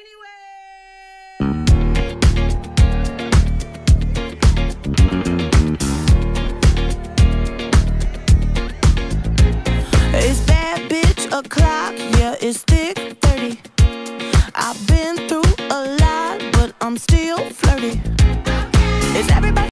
It's bad bitch o'clock, yeah, it's thick 30. I've been through a lot, but I'm still flirty.